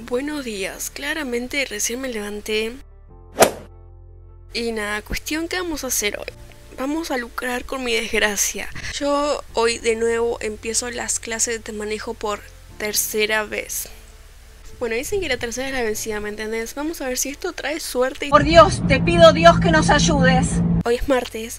Buenos días, claramente recién me levanté. Y nada, cuestión que vamos a hacer hoy. Vamos a lucrar con mi desgracia. Yo hoy de nuevo empiezo las clases de manejo por tercera vez. Bueno, dicen que la tercera es la vencida, ¿me entendés? Vamos a ver si esto trae suerte. Por Dios, te pido Dios que nos ayudes. Hoy es martes.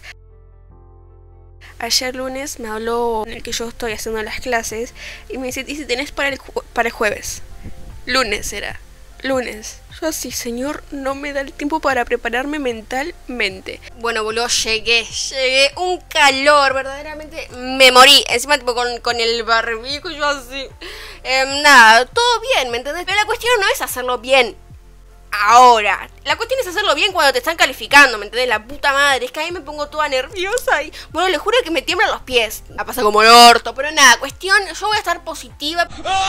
Ayer lunes me habló en el que yo estoy haciendo las clases y me dice, ¿y si tenés para el jueves? Lunes era. Lunes. Yo así, señor, no me da el tiempo para prepararme mentalmente. Bueno, boludo, llegué. Un calor, verdaderamente me morí. Encima tipo con el barbijo, yo así. Nada, todo bien, ¿me entendés? Pero la cuestión no es hacerlo bien ahora. La cuestión es hacerlo bien cuando te están calificando, ¿me entendés? La puta madre, es que ahí me pongo toda nerviosa y... Bueno, les juro que me tiemblan los pies. La pasa como el orto, pero nada, cuestión, yo voy a estar positiva.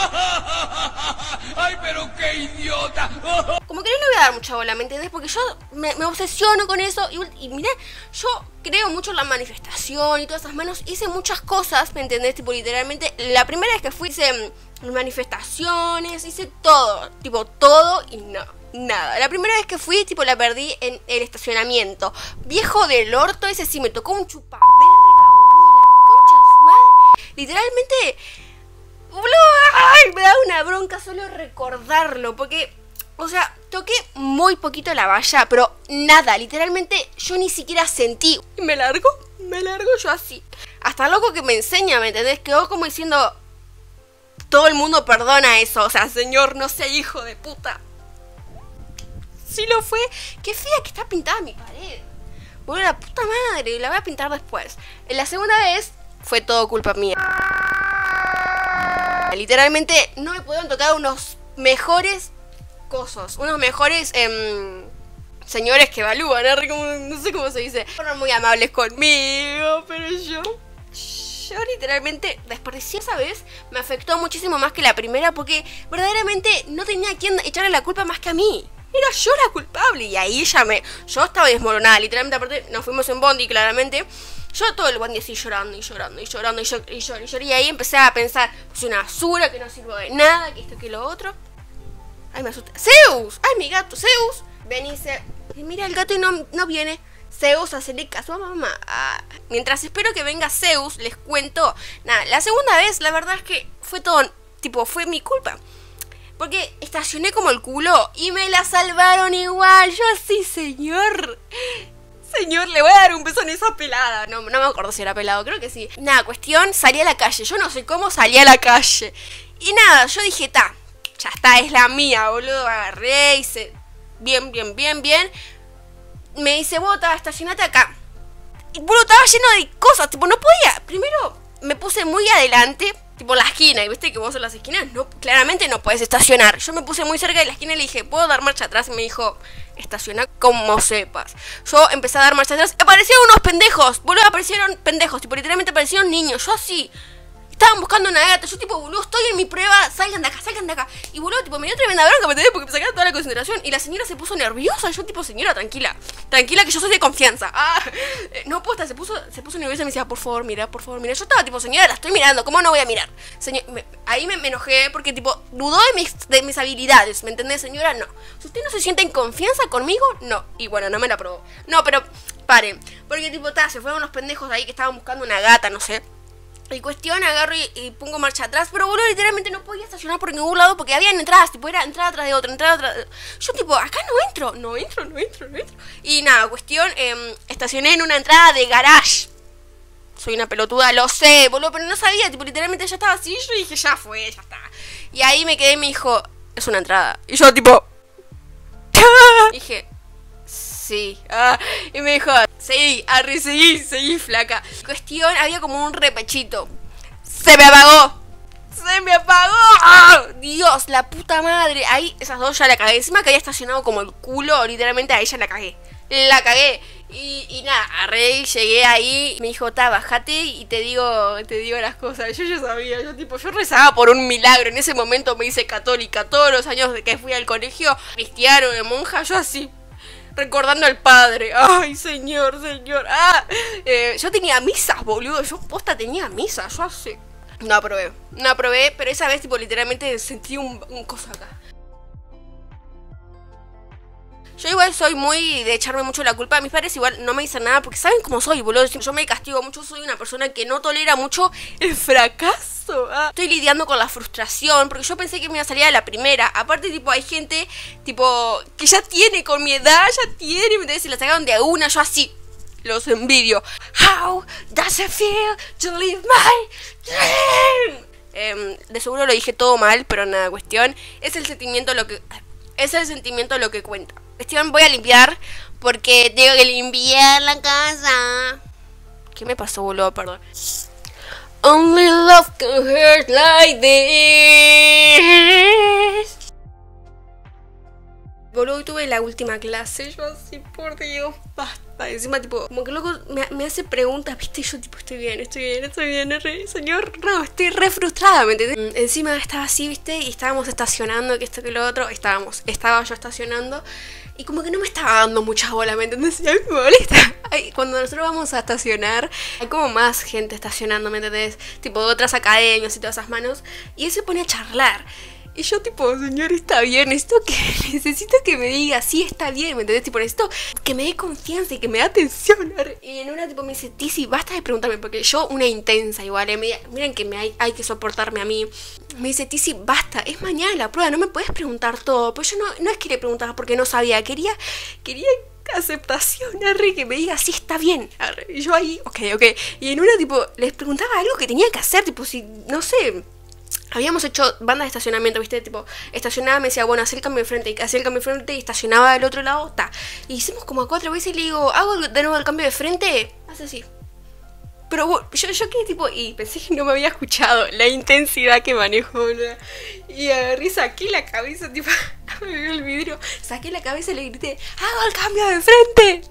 ¡Ay, pero qué idiota! Como que no le voy a dar mucha bola, ¿me entendés? Porque yo me obsesiono con eso y mirá, yo creo mucho en la manifestación y todas esas manos. Hice muchas cosas, ¿me entendés? Tipo, literalmente, la primera vez que fui hice manifestaciones, hice todo. Tipo, todo y no. Nada, la primera vez que fui, tipo, la perdí en el estacionamiento. Viejo del orto, ese sí me tocó un chupaverga, boludo, la concha de su madre. Literalmente, boludo, ay, me da una bronca solo recordarlo, porque, o sea, toqué muy poquito la valla, pero nada, literalmente yo ni siquiera sentí. Y me largo yo así. Hasta loco que me enseña, ¿me entendés? Quedó como diciendo, todo el mundo perdona eso, o sea, señor, no sea hijo de puta. Sí lo fue. Qué fea que está pintada mi pared. Bueno, la puta madre, la voy a pintar después. La segunda vez fue todo culpa mía. Literalmente no me pudieron tocar unos mejores cosos. Unos mejores señores que evalúan, no sé cómo se dice. Fueron muy amables conmigo, pero yo literalmente desperdicié esa vez. Me afectó muchísimo más que la primera porque verdaderamente no tenía a quien echarle la culpa más que a mí. Era yo la culpable y ahí yo estaba desmoronada, literalmente. Aparte nos fuimos en bondi, claramente. Yo todo el bondi así llorando y ahí empecé a pensar, soy una basura, que no sirvo de nada, que esto, que lo otro. Ay, me asusté. ¡Zeus! ¡Ay, mi gato! ¡Zeus! Ven y dice, mira el gato y no viene. Zeus, hacerle caso a mamá. Mientras espero que venga Zeus, les cuento. Nada, la segunda vez, la verdad es que fue todo, tipo, fue mi culpa. Porque estacioné como el culo y me la salvaron igual. Yo así, señor, le voy a dar un beso en esa pelada. No me acuerdo si era pelado, creo que sí. Nada, cuestión, salí a la calle. Yo no sé cómo salí a la calle. Y nada, yo dije, ya está, es la mía, boludo. Agarré, hice bien. Me dice, bota, estacionate acá. Y boludo, estaba lleno de cosas, tipo, no podía. Primero me puse muy adelante, tipo la esquina, y viste que vos en las esquinas no, claramente no puedes estacionar. Yo me puse muy cerca de la esquina y le dije, ¿puedo dar marcha atrás? Y me dijo, estaciona como sepas. Yo empecé a dar marcha atrás, aparecieron unos pendejos, boludo, aparecieron pendejos, tipo literalmente aparecieron niños, yo así. Estaban buscando una gata, yo tipo, boludo, estoy en mi prueba, salgan de acá. Y boludo, tipo, me dio tremenda bronca, ¿me entendés? Porque me sacaron toda la concentración. Y la señora se puso nerviosa, yo tipo, señora, tranquila que yo soy de confianza. No posta, se puso nerviosa y me decía, por favor, mira. Yo estaba tipo, señora, la estoy mirando, ¿cómo no voy a mirar? Ahí me enojé porque tipo, dudó de mis habilidades, ¿me entendés, señora? No. Si usted no se siente en confianza conmigo, no. Y bueno, no me la aprobó. No, pero paren, porque tipo, se fueron los pendejos ahí que estaban buscando una gata, no sé. Y cuestión, agarro y pongo marcha atrás. Pero boludo, literalmente no podía estacionar por ningún lado porque habían entradas, tipo, era entrada atrás de otra, Yo tipo, acá no entro. Y nada, cuestión, estacioné en una entrada de garage. Soy una pelotuda, lo sé, boludo, pero no sabía, tipo, literalmente ya estaba así. Yo dije, ya fue, ya está. Y ahí me quedé y me dijo, es una entrada. Y yo tipo, dije, sí. Y me dijo, sí, seguí, flaca. Cuestión, había como un repechito. Se me apagó. Dios, la puta madre. Ahí, esas dos ya la cagué. Encima que había estacionado como el culo, literalmente ahí ya la cagué. Y nada, agarré y llegué ahí. Me dijo, bajate y te digo las cosas. Yo ya sabía, yo rezaba por un milagro. En ese momento me hice católica. Todos los años que fui al colegio cristiano, de monja, yo así, recordando al padre. Ay, señor. Yo tenía misas, boludo. Yo posta tenía misas. Yo así. No aprobé, pero esa vez tipo literalmente sentí un coso acá. Yo igual soy muy de echarme mucho la culpa. Mis padres igual no me dicen nada porque saben cómo soy, boludo. Yo me castigo mucho, soy una persona que no tolera mucho el fracaso. Estoy lidiando con la frustración porque yo pensé que me iba a salir a la primera. Aparte, tipo, hay gente, tipo, que ya tiene con mi edad, ya tiene, ¿me entendés? Y la sacaron de a una, yo así. Los envidio. How does it feel to live my dream? De seguro lo dije todo mal, pero nada, cuestión. Es el sentimiento lo que cuenta. Cuestión, voy a limpiar porque tengo que limpiar la casa. ¿Qué me pasó, boludo? Perdón. Only love can hurt like this. Boludo, hoy tuve la última clase. Yo así, por Dios, basta. Encima, tipo, como que loco me hace preguntas, ¿viste? Y yo, tipo, estoy bien. Señor, no, estoy re frustrada, ¿me entendés? Encima estaba así, ¿viste? Y estábamos estacionando, que esto, que lo otro. Estaba yo estacionando. Y como que no me estaba dando mucha bola, ¿me entendés? Y a mí me molesta. Cuando nosotros vamos a estacionar, hay como más gente estacionando, ¿me entendés? Tipo, otras academias y todas esas manos. Y él se pone a charlar. Y yo tipo, señor, está bien, necesito que me diga, sí, está bien, ¿me entendés? Tipo, necesito que me dé confianza y que me dé atención. Y en una tipo me dice, Tizi, basta de preguntarme, porque yo, una intensa igual, miren que hay que soportarme a mí. Me dice, Tizi, basta, es mañana la prueba, no me puedes preguntar todo. Pues yo no es que le preguntaba porque no sabía, quería aceptación, arre, que me diga, sí, está bien, arre. Y yo ahí, ok. Y en una tipo, les preguntaba algo que tenía que hacer, tipo, si, no sé... Habíamos hecho bandas de estacionamiento, ¿viste? Tipo, estacionaba, me decía, bueno, hacé el cambio de frente. Y hacía el cambio de frente y estacionaba del otro lado, ta. Y hicimos como 4 veces y le digo, ¿hago de nuevo el cambio de frente? Hace así. Pero bueno, yo quedé tipo, y pensé que no me había escuchado la intensidad que manejó, ¿verdad? Y agarré, saqué la cabeza, tipo, me vio el vidrio. Saqué la cabeza y le grité, ¡hago el cambio de frente!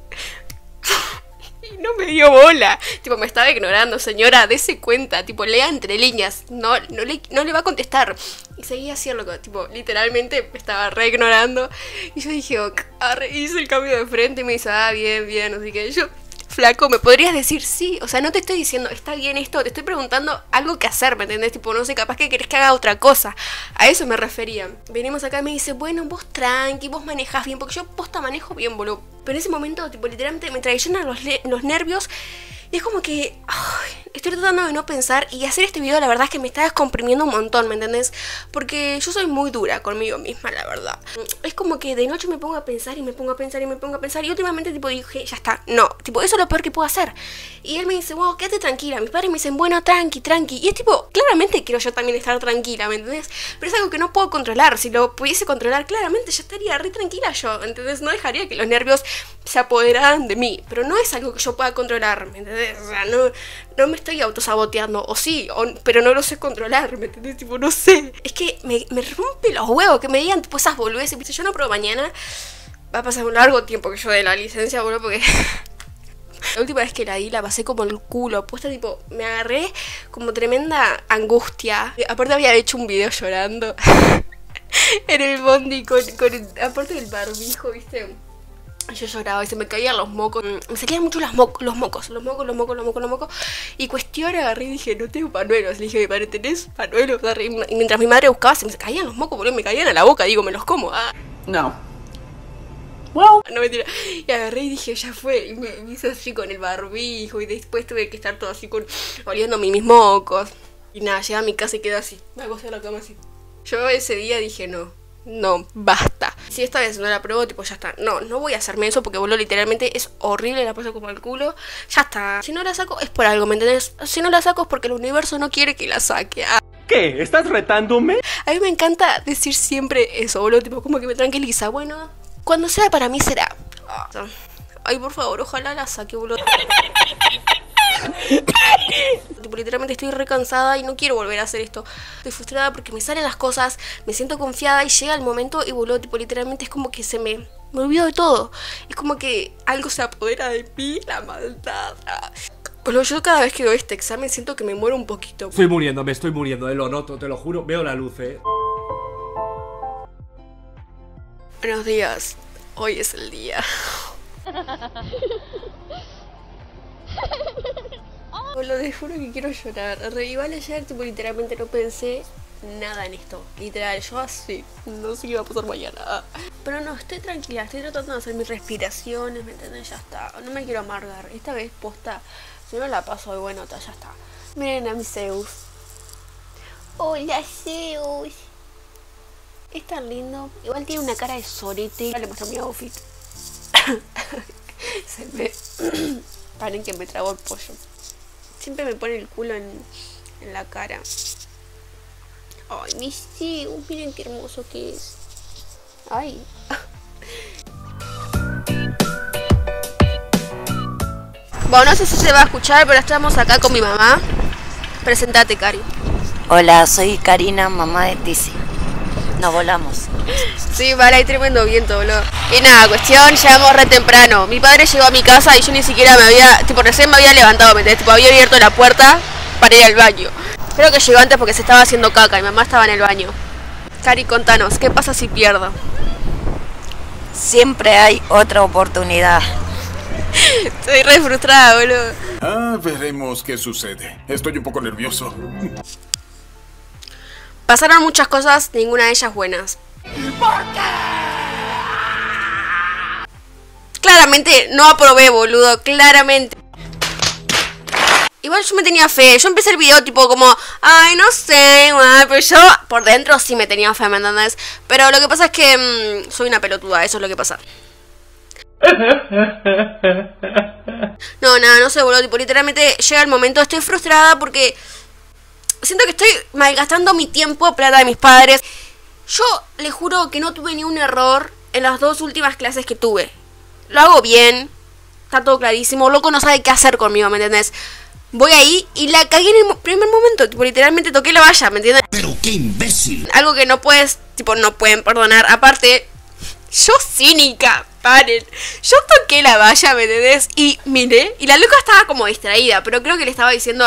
Y no me dio bola. Tipo, me estaba ignorando, señora, dése cuenta. Tipo, lea entre líneas. No le va a contestar. Y seguía así, loco. Tipo, literalmente me estaba re ignorando. Y yo dije, hice el cambio de frente. Y me dice, bien. Así que yo, flaco, ¿me podrías decir sí? O sea, no te estoy diciendo, está bien esto. Te estoy preguntando algo que hacer, ¿me entendés? Tipo, no sé, capaz que querés que haga otra cosa. A eso me refería. Venimos acá y me dice, bueno, vos tranqui, vos manejás bien. Porque yo posta manejo bien, boludo. Pero en ese momento, tipo, literalmente me traicionan los nervios. Y es como que estoy tratando de no pensar. Y hacer este video, la verdad es que me está descomprimiendo un montón, ¿me entendés? Porque yo soy muy dura conmigo misma, la verdad. Es como que de noche me pongo a pensar y me pongo a pensar. Y últimamente, tipo, dije, ya está, no. Tipo, eso es lo peor que puedo hacer. Y él me dice, wow, quédate tranquila. Mis padres me dicen, bueno, tranqui. Y es tipo, claramente quiero yo también estar tranquila, ¿me entendés? Pero es algo que no puedo controlar. Si lo pudiese controlar, claramente ya estaría re tranquila yo, ¿entendés? No dejaría que los nervios se apoderaran de mí. Pero no es algo que yo pueda controlar, ¿me entendés? O sea, no me estoy autosaboteando. O sí, pero no lo sé controlar, ¿me entendés? Tipo, no sé. Es que me rompe los huevos que me digan tipo esas boludeces. ¿Viste? Yo no pruebo mañana. Va a pasar un largo tiempo que yo dé la licencia, boludo, porque... La última vez que la di la pasé como el culo. Puesta tipo, me agarré como tremenda angustia. Aparte había hecho un video llorando en el bondi aparte del barbijo, ¿viste? Yo lloraba y se me caían los mocos. Me salían mucho los mocos. Y cuestión, agarré y dije, no tengo panuelos. Le dije, mi padre, ¿tenés panuelos? Y mientras mi madre buscaba, se me caían los mocos, boludo, me caían a la boca. Digo, me los como. No. Wow. No, mentira. Y agarré y dije, ya fue. Y me hice así con el barbijo. Y después tuve que estar todo así oliendo mis mocos. Y nada, llegué a mi casa y quedé así. Me acosté en la cama así. Yo ese día dije, no, basta. Si esta vez no la pruebo, tipo, ya está. No voy a hacerme eso porque, boludo, literalmente es horrible, la paso como el culo. Ya está. Si no la saco es por algo, ¿me entendés? Si no la saco es porque el universo no quiere que la saque. ¿Qué? ¿Estás retándome? A mí me encanta decir siempre eso, boludo, tipo, como que me tranquiliza. Bueno, cuando sea para mí será. Ay, por favor, ojalá la saque, boludo. Tipo, literalmente estoy re cansada y no quiero volver a hacer esto. Estoy frustrada porque me salen las cosas, me siento confiada y llega el momento y, boludo, tipo, literalmente es como que me olvido de todo. Es como que algo se apodera de mí, la maldad. Bueno, yo cada vez que doy este examen siento que me muero un poquito. Me estoy muriendo, lo noto, te lo juro, veo la luz, Buenos días, hoy es el día. Lo juro que quiero llorar. Igual ayer, tipo, literalmente no pensé nada en esto. Literal, yo así, no sé qué va a pasar mañana. Pero no, estoy tranquila, estoy tratando de hacer mis respiraciones, ¿me entiendes? Ya está, no me quiero amargar. Esta vez posta, si no la paso de bueno, ya está. Miren a mi Zeus. Hola Zeus. Es tan lindo. Igual tiene una cara de sorete. Le muestro mi outfit. Se me... Paren que me tragó el pollo. Siempre me pone el culo en la cara. Ay, mi Zeus, miren qué hermoso que es. Ay. Bueno, no sé si se va a escuchar, pero estamos acá con mi mamá. Presentate, Cari. Hola, soy Karina, mamá de Tizi. Nos volamos. Sí, vale, hay tremendo viento, boludo. Y nada, cuestión, llegamos re temprano. Mi padre llegó a mi casa y yo ni siquiera me había... Tipo, recién me había levantado, ¿me entendés? Tipo, había abierto la puerta para ir al baño. Creo que llegó antes porque se estaba haciendo caca y mi mamá estaba en el baño. Cari, contanos, ¿qué pasa si pierdo? Siempre hay otra oportunidad. Estoy re frustrada, boludo. Veremos qué sucede. Estoy un poco nervioso. Pasaron muchas cosas, ninguna de ellas buenas. ¿Por qué? Claramente no aprobé, boludo, claramente. Igual yo me tenía fe, yo empecé el video tipo como, ay, no sé, pero yo por dentro sí me tenía fe, ¿me entendés? Pero lo que pasa es que soy una pelotuda, eso es lo que pasa. No, nada, no sé, boludo, tipo, literalmente llega el momento, estoy frustrada porque siento que estoy malgastando mi tiempo, plata de mis padres. Yo les juro que no tuve ni un error en las 2 últimas clases que tuve. Lo hago bien, está todo clarísimo, loco no sabe qué hacer conmigo, ¿me entendés? Voy ahí y la cagué en el primer momento, tipo, literalmente toqué la valla, ¿me entiendes? Pero qué imbécil. Algo que no puedes, tipo, no pueden perdonar. Aparte, yo cínica, paren. Yo toqué la valla, ¿me entendés? Y miré, y la loca estaba como distraída, pero creo que le estaba diciendo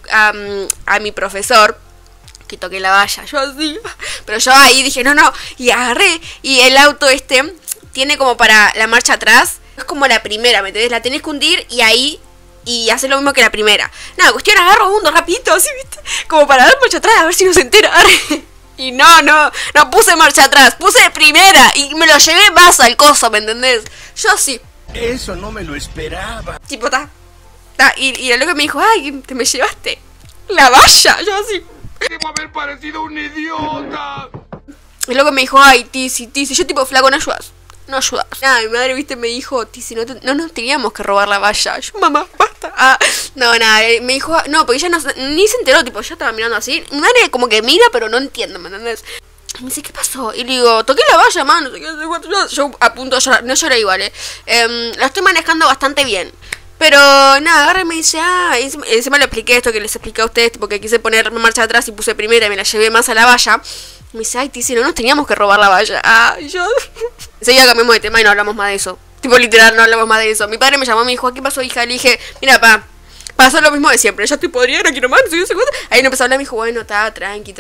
a mi profesor que toqué la valla. Yo así, pero yo ahí dije, no, y agarré, y el auto tiene como para la marcha atrás, es como la primera, ¿me entendés? La tenés que hundir y ahí... Y hacer lo mismo que la primera. Nada, cuestión, agarro mundo rapidito, así, ¿viste? Como para dar marcha atrás, a ver si no se entera. Y no puse marcha atrás, puse primera. Y me lo llevé más al coso, ¿me entendés? Yo así. Eso no me lo esperaba. Tipo, y el loco me dijo, ay, te me llevaste la valla. Yo así. Debo haber parecido un idiota. El loco me dijo, ay, Tizi, yo tipo, flaco, ¿no ayudas? No ayudas. Nada, mi madre, viste, me dijo, Tizi, no nos teníamos que robar la valla. Yo, mamá, basta. No, nada, me dijo, no, porque ella ni se enteró, tipo, yo estaba mirando así. Mi madre como que mira, pero no entiende, ¿me entendés? Me dice, ¿qué pasó? Y le digo, toqué la valla, mano. Yo a punto de llorar, no lloré igual, la estoy manejando bastante bien. Pero nada, agarra y me dice, encima le expliqué esto que les expliqué a ustedes, tipo que quise poner marcha atrás y puse primera y me la llevé más a la valla. Me dice, ay, Tizi, no nos teníamos que robar la valla. Y yo... Enseguida cambiamos de tema y no hablamos más de eso. Tipo, literal, no hablamos más de eso. Mi padre me llamó y me dijo, ¿qué pasó, hija? Le dije, mira, pasó lo mismo de siempre. Ya estoy podrida, no quiero más, no sé qué. Ahí no empezó a hablar, me dijo, bueno, está, tranqui.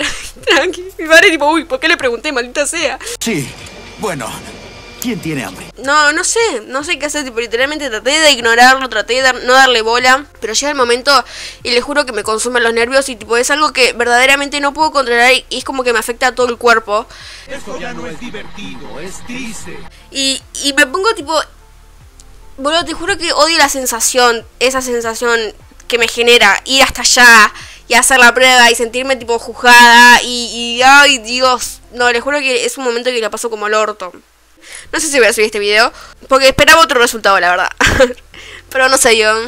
Mi padre tipo, uy, ¿por qué le pregunté, maldita sea? Sí, bueno, ¿quién tiene hambre? No sé qué hacer, tipo, literalmente traté de ignorarlo, traté de no darle bola, pero llega el momento y les juro que me consumen los nervios y tipo, es algo que verdaderamente no puedo controlar y es como que me afecta a todo el cuerpo. Esto ya no es divertido, es triste. Y me pongo tipo, boludo, te juro que odio esa sensación que me genera ir hasta allá y hacer la prueba y sentirme tipo juzgada y ay Dios, no, les juro que es un momento que la paso como el orto. No sé si voy a subir este video, porque esperaba otro resultado, la verdad. Pero no sé yo.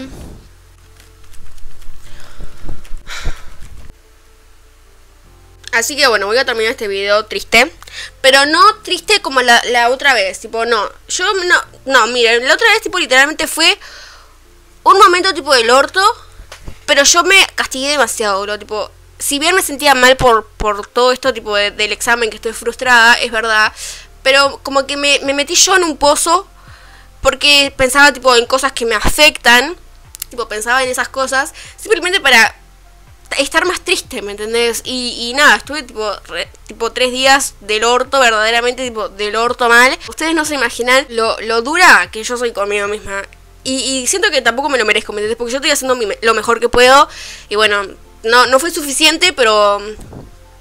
Así que bueno, voy a terminar este video triste. Pero no triste como la otra vez, tipo, no. Yo no, miren, la otra vez tipo literalmente fue un momento tipo del orto. Pero yo me castigué demasiado, bro, tipo... Si bien me sentía mal por todo esto tipo del examen, que estoy frustrada, es verdad... Pero como que me metí yo en un pozo porque pensaba tipo en cosas que me afectan. Tipo pensaba en esas cosas simplemente para estar más triste, ¿me entendés? Y nada, estuve tipo 3 días del orto, verdaderamente tipo del orto mal. Ustedes no se imaginan lo dura que yo soy conmigo misma. Y siento que tampoco me lo merezco, ¿me entendés? Porque yo estoy haciendo lo mejor que puedo. Y bueno, no fue suficiente, pero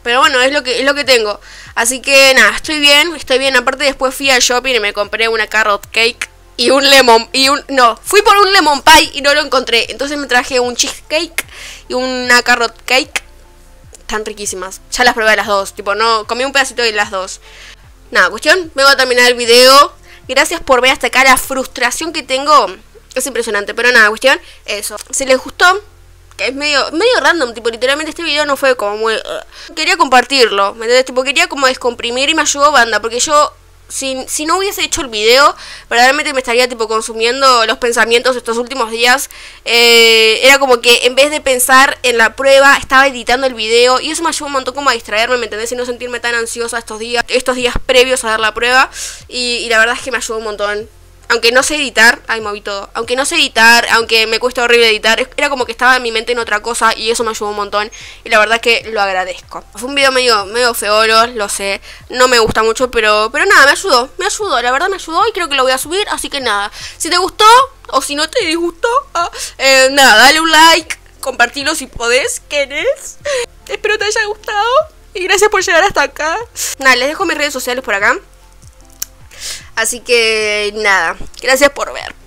Pero bueno, es lo que tengo. Así que nada, estoy bien. Aparte después fui al shopping y me compré una carrot cake y un lemon. No, fui por un lemon pie y no lo encontré. Entonces me traje un cheesecake y una carrot cake. Están riquísimas. Ya las probé las dos. Tipo, no, comí un pedacito de las dos. Nada, cuestión, vengo a terminar el video. Gracias por ver hasta acá. La frustración que tengo es impresionante. Pero nada, cuestión, eso. Si les gustó, que es medio random, tipo, literalmente este video no fue como muy... quería compartirlo, ¿me entendés? Tipo, quería como descomprimir y me ayudó banda, porque yo, si no hubiese hecho el video, verdaderamente me estaría, tipo, consumiendo los pensamientos estos últimos días. Era como que en vez de pensar en la prueba, estaba editando el video, y eso me ayudó un montón como a distraerme, ¿me entendés? Y no sentirme tan ansiosa estos días previos a dar la prueba, y la verdad es que me ayudó un montón. Aunque no sé editar, ay, moví todo. Aunque no sé editar, aunque me cuesta horrible editar, era como que estaba en mi mente en otra cosa y eso me ayudó un montón. Y la verdad que lo agradezco. Fue un video medio feolo, lo sé. No me gusta mucho, pero nada, me ayudó. La verdad me ayudó y creo que lo voy a subir. Así que nada, si te gustó o si no te disgustó, nada, dale un like, compartilo si podés, ¿querés? Espero te haya gustado y gracias por llegar hasta acá. Nada, les dejo mis redes sociales por acá. Así que nada, gracias por ver.